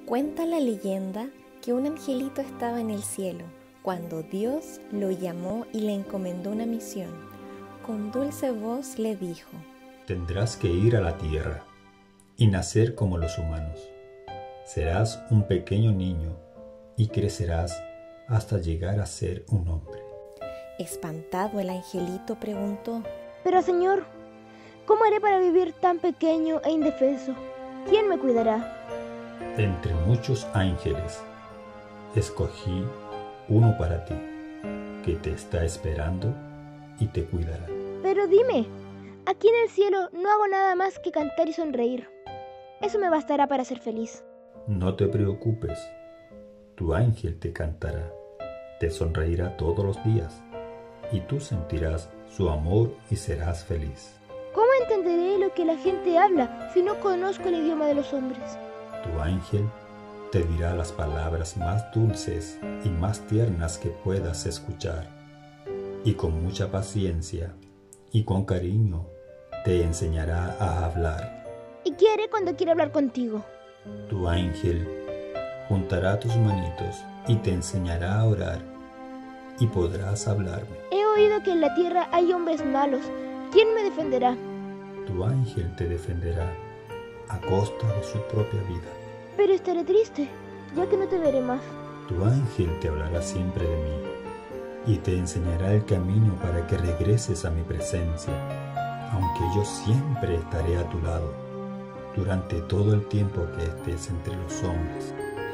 Cuenta la leyenda que un angelito estaba en el cielo cuando Dios lo llamó y le encomendó una misión. Con dulce voz le dijo: tendrás que ir a la tierra y nacer como los humanos. Serás un pequeño niño y crecerás hasta llegar a ser un hombre. Espantado, el angelito preguntó: Pero Señor, ¿cómo haré para vivir tan pequeño e indefenso? ¿Quién me cuidará? Entre muchos ángeles, escogí uno para ti, que te está esperando y te cuidará. Pero dime, aquí en el cielo no hago nada más que cantar y sonreír. Eso me bastará para ser feliz. No te preocupes, tu ángel te cantará, te sonreirá todos los días, y tú sentirás su amor y serás feliz. ¿Cómo entenderé lo que la gente habla si no conozco el idioma de los hombres? Tu ángel te dirá las palabras más dulces y más tiernas que puedas escuchar, y con mucha paciencia y con cariño te enseñará a hablar. ¿Y qué haré cuando quiera hablar contigo? Tu ángel juntará tus manitos y te enseñará a orar, y podrás hablarme. He oído que en la tierra hay hombres malos. ¿Quién me defenderá? Tu ángel te defenderá a costa de su propia vida. Pero estaré triste, ya que no te veré más. Tu ángel te hablará siempre de mí y te enseñará el camino para que regreses a mi presencia, aunque yo siempre estaré a tu lado durante todo el tiempo que estés entre los hombres.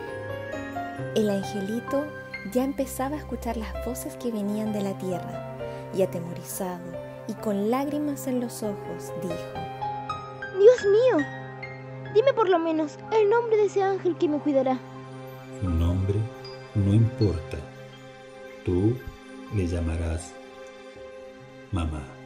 El angelito ya empezaba a escuchar las voces que venían de la tierra, y atemorizado y con lágrimas en los ojos dijo: ¡Dios mío! Dime por lo menos el nombre de ese ángel que me cuidará. Su nombre no importa. Tú le llamarás mamá.